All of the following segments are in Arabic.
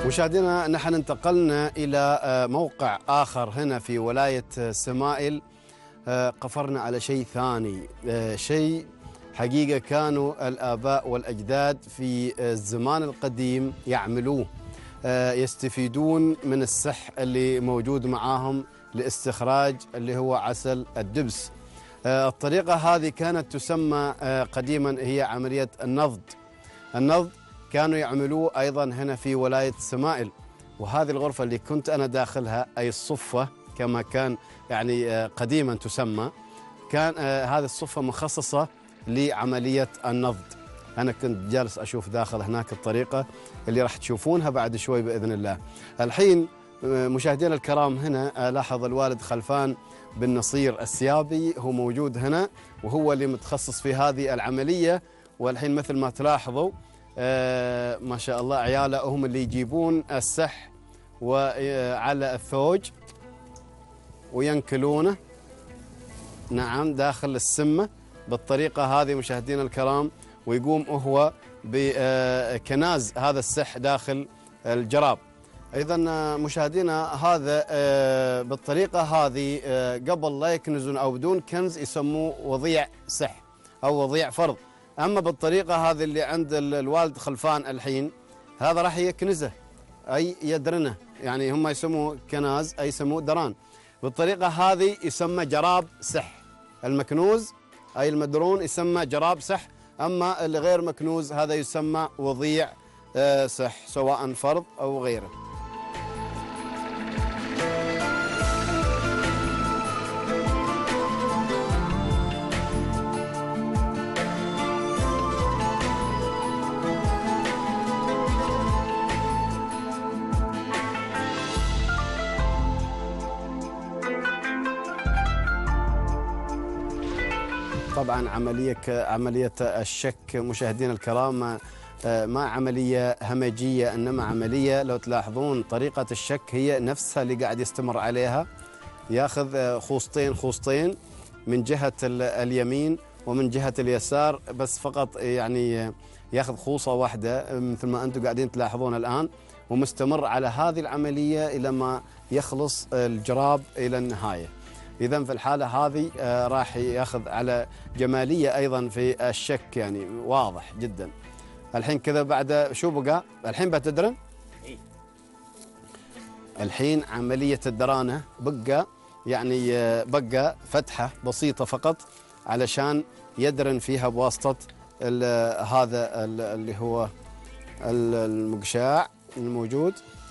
مشاهدينا، نحن انتقلنا إلى موقع آخر هنا في ولاية سمائل. قفرنا على شيء ثاني، شيء حقيقة كانوا الآباء والأجداد في الزمان القديم يعملوه، يستفيدون من السح اللي موجود معاهم لاستخراج اللي هو عسل الدبس. الطريقة هذه كانت تسمى قديما هي عملية النضد. النضد كانوا يعملوه أيضا هنا في ولاية سمائل، وهذه الغرفة اللي كنت أنا داخلها أي الصفة كما كان يعني قديما تسمى، كان هذه الصفة مخصصة لعملية النضد. أنا كنت جالس أشوف داخل هناك الطريقة اللي راح تشوفونها بعد شوي بإذن الله. الحين مشاهدينا الكرام، هنا لاحظ الوالد خلفان بن نصير السيابي هو موجود هنا، وهو اللي متخصص في هذه العملية. والحين مثل ما تلاحظوا ما شاء الله عياله هم اللي يجيبون السح وعلى الثوج وينكلونه، نعم، داخل السمة بالطريقة هذه مشاهدينا الكرام، ويقوم هو بكناز هذا السح داخل الجراب. أيضا مشاهدينا هذا بالطريقة هذه قبل لا يكنزون أو بدون كنز يسموه وضيع سح أو وضيع فرض. أما بالطريقة هذه اللي عند الوالد خلفان الحين، هذا راح يكنزه أي يدرنه، يعني هم يسموه كناز أي يسموه دران. بالطريقة هذه يسمى جراب سح. المكنوز أي المدرون يسمى جراب سح، أما اللي غير مكنوز هذا يسمى وضيع سح، سواء فرض أو غيره. طبعا عملية الشك مشاهدينا الكرام ما عملية همجية، إنما عملية لو تلاحظون طريقة الشك هي نفسها اللي قاعد يستمر عليها. ياخذ خوصتين من جهة اليمين ومن جهة اليسار، بس فقط يعني ياخذ خوصة واحدة مثل ما أنتم قاعدين تلاحظون الآن، ومستمر على هذه العملية إلى ما يخلص الجراب إلى النهاية. إذن في الحالة هذه راح ياخذ على جمالية أيضا في الشك، يعني واضح جدا. الحين كذا بعد شو بقى؟ الحين بتدرن؟ الحين عملية الدرانة يعني بقى فتحة بسيطة فقط علشان يدرن فيها بواسطة هذا اللي هو المقشاع الموجود.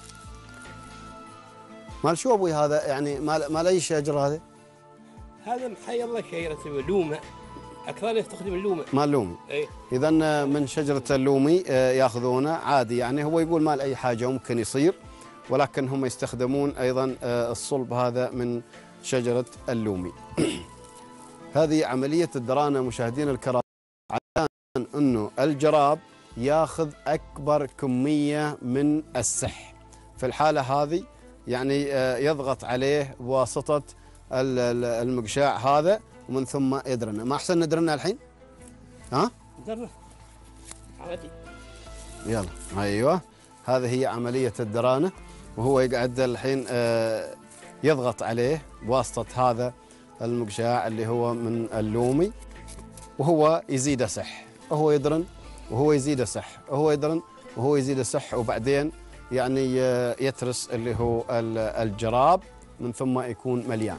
مال شو أبوي هذا؟ يعني مال أي شجرة هذا؟ هذا محي الله شجرة اللومة، أكثر يستخدم اللومة. مال لومي. إيه. إذن من شجرة اللومي ياخذونه عادي، يعني هو يقول مال أي حاجة ممكن يصير، ولكن هم يستخدمون أيضا الصلب هذا من شجرة اللومي. هذه عملية الدرانة مشاهدين الكرام، عشان أنه الجراب ياخذ أكبر كمية من السح. في الحالة هذه يعني يضغط عليه بواسطة المقشاع هذا، ومن ثم يدرنه. ما أحسن ندرنه الحين؟ ها؟ درنه عادي. يلا أيوه، هذه هي عملية الدرانة، وهو يقعد الحين يضغط عليه بواسطة هذا المقشاع اللي هو من اللومي، وهو يزيد سح، وهو يدرن وهو يزيد سح، وهو يدرن وهو يزيد سح، وبعدين يعني يترس اللي هو الجراب من ثم يكون مليان.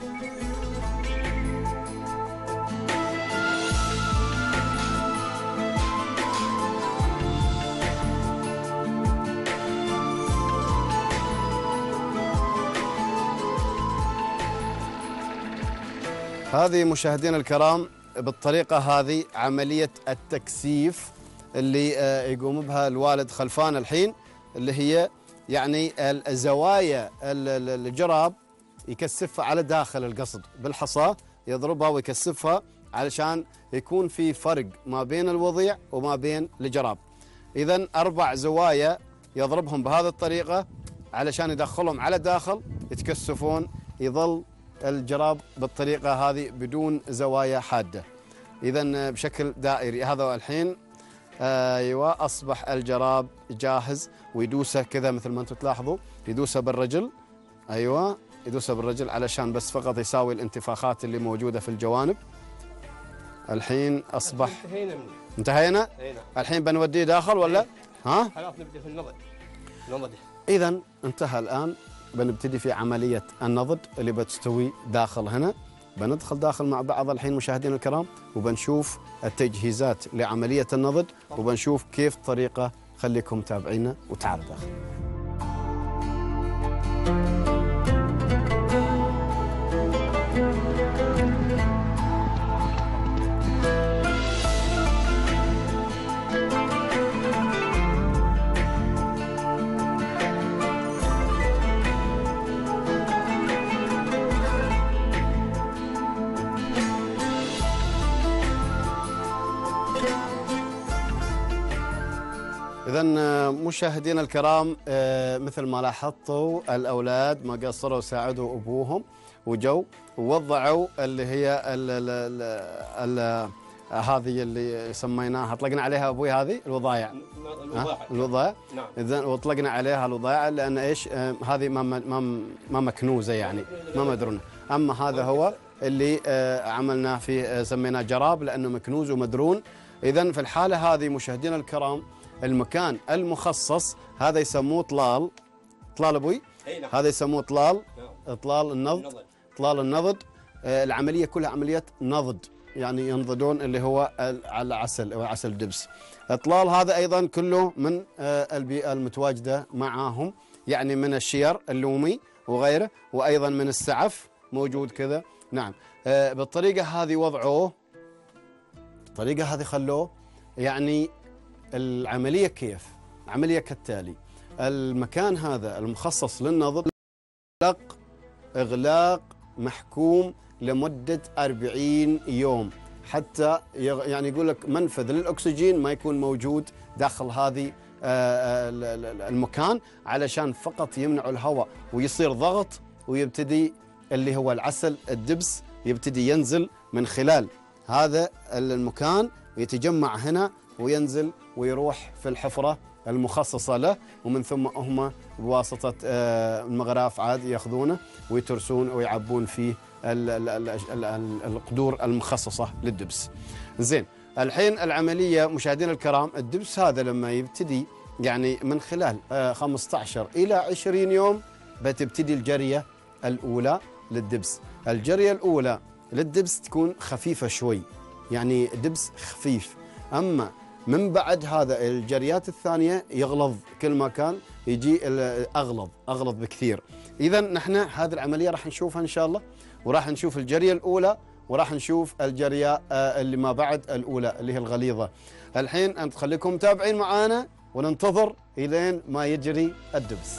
هذه مشاهدينا الكرام بالطريقة هذه عملية التكثيف اللي يقوم بها الوالد خلفان الحين، اللي هي يعني الزوايا الجراب يكثفها على داخل القصد بالحصى، يضربها ويكثفها علشان يكون في فرق ما بين الوضيع وما بين الجراب. إذن 4 زوايا يضربهم بهذه الطريقة علشان يدخلهم على داخل يتكثفون، يظل الجراب بالطريقة هذه بدون زوايا حادة، إذن بشكل دائري. هذا الحين ايوه اصبح الجراب جاهز، ويدوسه كذا مثل ما انتم تلاحظوا، يدوسه بالرجل. ايوه يدوسه بالرجل علشان بس فقط يساوي الانتفاخات اللي موجوده في الجوانب. الحين اصبح انتهينا. الحين بنوديه داخل ولا ها؟ خلاص نبدا في النضج. اذا انتهى الان، بنبتدي في عمليه النضج اللي بتستوي داخل هنا. بندخل داخل مع بعض الحين مشاهدينا الكرام، وبنشوف التجهيزات لعمليه النضج، وبنشوف كيف طريقه. خليكم متابعينا وتعالوا داخل. إذا مشاهدينا الكرام، مثل ما لاحظتوا الأولاد ما قصروا وساعدوا أبوهم وجو ووضعوا اللي هي هذه اللي سميناها، اطلقنا عليها أبوي هذه الوضايع. الوضايع. نعم. إذا واطلقنا عليها الوضايع لأن إيش؟ هذه ما مكنوزة يعني ما مدرونة. أما هذا هو اللي عملناه فيه، سميناه جراب لأنه مكنوز ومدرون. إذا في الحالة هذه مشاهدينا الكرام، المكان المخصص هذا يسموه طلال. طلال ابوي؟ هذا يسموه طلال. طلال النضج. طلال النضج. العمليه كلها عمليه نضج، يعني ينضدون اللي هو على عسل او عسل دبس. الطلال هذا ايضا كله من البيئه المتواجده معاهم، يعني من الشير اللومي وغيره، وايضا من السعف موجود كذا. نعم. بالطريقه هذه وضعوه، بالطريقه هذه خلوه. يعني العملية كيف؟ العملية كالتالي: المكان هذا المخصص للنضج إغلاق محكوم لمدة 40 يوم، حتى يعني يقول لك منفذ للأكسجين ما يكون موجود داخل هذه المكان، علشان فقط يمنع الهواء ويصير ضغط، ويبتدي اللي هو العسل الدبس يبتدي ينزل من خلال هذا المكان، يتجمع هنا وينزل ويروح في الحفرة المخصصة له، ومن ثم هم بواسطة المغراف عاد ياخذونه ويترسون ويعبون فيه القدور المخصصة للدبس. زين، الحين العملية مشاهدينا الكرام، الدبس هذا لما يبتدي يعني من خلال 15 إلى 20 يوم بتبتدي الجرية الأولى للدبس. الجرية الأولى للدبس تكون خفيفة شوي، يعني دبس خفيف. أما من بعد هذا الجريات الثانية يغلظ، كل ما كان يجي أغلظ بكثير. إذا نحن هذه العملية راح نشوفها إن شاء الله، وراح نشوف الجرية الأولى، وراح نشوف الجرية اللي ما بعد الأولى اللي هي الغليظة. الحين أنت خليكم متابعين معانا وننتظر إلين ما يجري الدبس.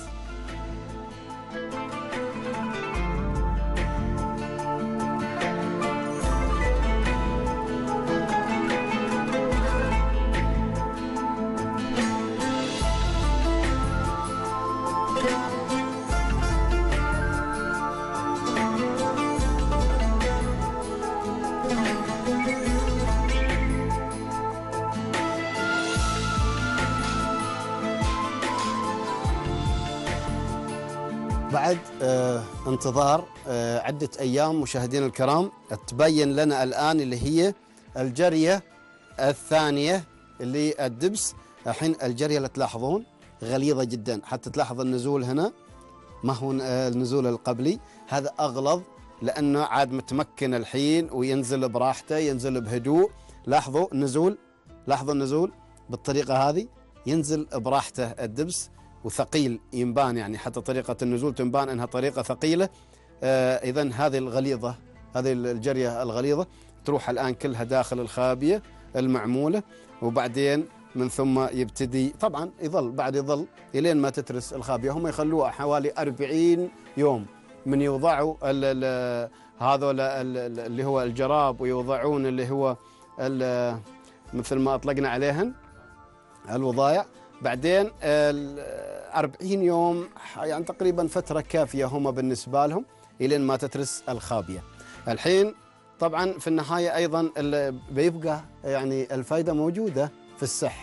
بعد انتظار عدة أيام مشاهدينا الكرام، تبين لنا الآن اللي هي الجرية الثانية اللي الدبس. الحين الجرية اللي تلاحظون غليظة جدا، حتى تلاحظ النزول هنا ما هو النزول القبلي، هذا أغلظ لأنه عاد متمكن الحين وينزل براحته، ينزل بهدوء. لاحظوا النزول، لاحظوا النزول بالطريقة هذه، ينزل براحته الدبس وثقيل ينبان، يعني حتى طريقة النزول تنبان أنها طريقة ثقيلة. إذن هذه الغليظة، هذه الجرية الغليظة تروح الآن كلها داخل الخابية المعمولة، وبعدين من ثم يبتدي طبعا يظل إلين ما تترس الخابية. هم يخلوها حوالي 40 يوم من يوضعوا هذول اللي هو الجراب، ويوضعون اللي هو مثل ما أطلقنا عليهن الوضايع. بعدين 40 يوم يعني تقريبا فترة كافية هم بالنسبة لهم إلين ما تترس الخابية. الحين طبعا في النهاية أيضا بيبقى يعني الفائدة موجودة في السح،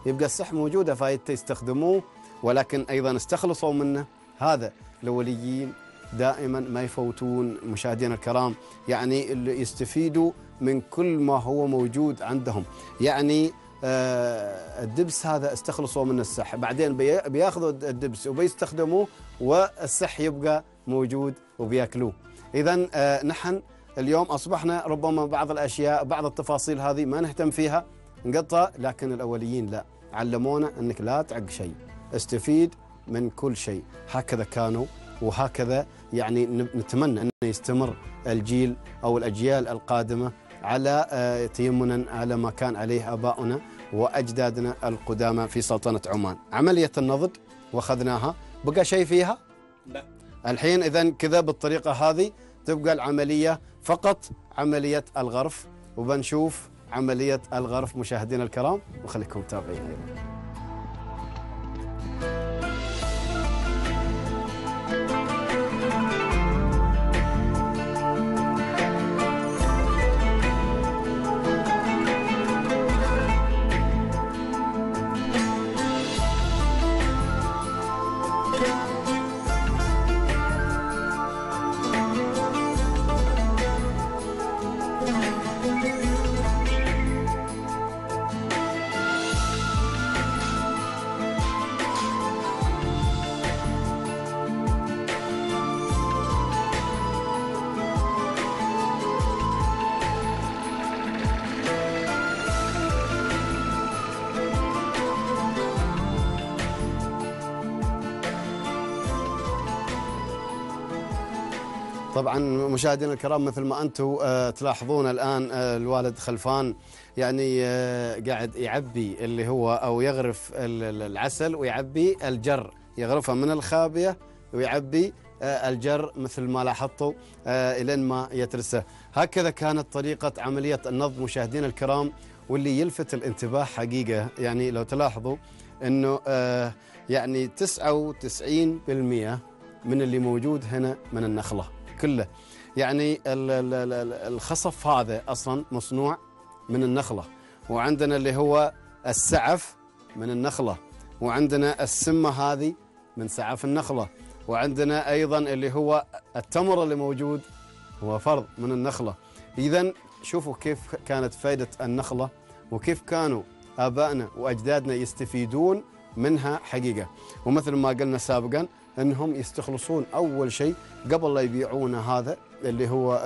يبقى السح موجودة فايدته يستخدموه، ولكن أيضا استخلصوا منه. هذا الأوليين دائما ما يفوتون مشاهدينا الكرام، يعني اللي يستفيدوا من كل ما هو موجود عندهم. يعني الدبس هذا استخلصوا من السح، بعدين بياخذوا الدبس وبيستخدموه والسح يبقى موجود وبياكلوه. إذا نحن اليوم أصبحنا ربما بعض الأشياء بعض التفاصيل هذه ما نهتم فيها نقطع، لكن الأوليين لا، علمونا أنك لا تعق شيء، استفيد من كل شيء. هكذا كانوا وهكذا يعني نتمنى أن يستمر الجيل أو الأجيال القادمة على تيمنا على ما كان عليه آباؤنا وأجدادنا القدامى في سلطنة عمان. عملية النضد وأخذناها، بقى شيء فيها؟ لا. الحين إذن كذا بالطريقة هذه تبقى العملية فقط عملية الغرف، وبنشوف عملية الغرف مشاهدينا الكرام، وخليكم متابعين أيضا. طبعا مشاهدينا الكرام مثل ما أنتم تلاحظون الآن الوالد خلفان يعني قاعد يعبي اللي هو أو يغرف العسل ويعبي الجر، يغرفها من الخابية ويعبي الجر مثل ما لاحظتوا إلين ما يترسه. هكذا كانت طريقة عملية النضج مشاهدينا الكرام. واللي يلفت الانتباه حقيقة يعني لو تلاحظوا أنه يعني 99% من اللي موجود هنا من النخلة كله. يعني الخصف هذا أصلا مصنوع من النخلة، وعندنا اللي هو السعف من النخلة، وعندنا السمة هذه من سعف النخلة، وعندنا أيضا اللي هو التمر اللي موجود هو فرض من النخلة. إذن شوفوا كيف كانت فائدة النخلة وكيف كانوا آبائنا وأجدادنا يستفيدون منها حقيقة. ومثل ما قلنا سابقا أنهم يستخلصون أول شيء قبل لا يبيعون هذا اللي هو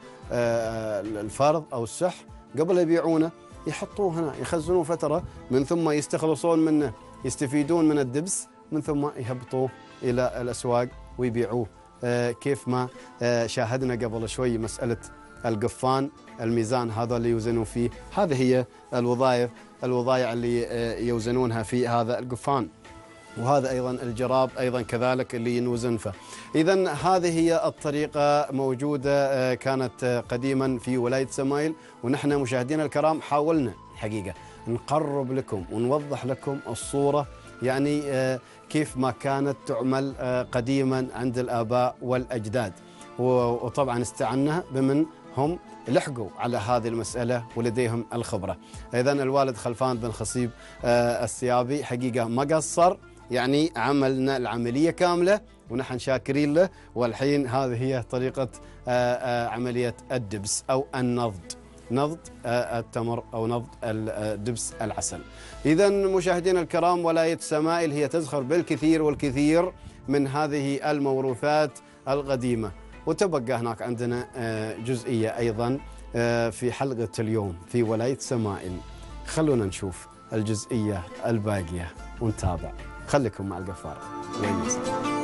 الفرض أو السح، قبل لا يبيعونه يحطوه هنا يخزنوه فترة، من ثم يستخلصون منه، يستفيدون من الدبس، من ثم يهبطوه إلى الأسواق ويبيعوه. كيف ما شاهدنا قبل شوي مسألة القفان، الميزان هذا اللي يوزنون فيه، هذه هي الوضائع اللي يوزنونها في هذا القفان. وهذا أيضا الجراب أيضا كذلك اللي ينوزن فيه. إذن هذه هي الطريقة موجودة كانت قديما في ولاية سمايل، ونحن مشاهدينا الكرام حاولنا حقيقة نقرب لكم ونوضح لكم الصورة، يعني كيف ما كانت تعمل قديما عند الآباء والأجداد. وطبعا استعنا بمن هم لحقوا على هذه المسألة ولديهم الخبرة. إذن الوالد خلفان بن خصيب السيابي حقيقة ما قصر، يعني عملنا العملية كاملة ونحن شاكرين له. والحين هذه هي طريقة عملية الدبس أو النضد، نضد التمر أو نضد الدبس العسل. إذن مشاهدينا الكرام ولاية سمايل هي تزخر بالكثير والكثير من هذه الموروثات القديمة. وتبقى هناك عندنا جزئية أيضا في حلقة اليوم في ولاية سمايل. خلونا نشوف الجزئية الباقية ونتابع. خليكم مع القفار.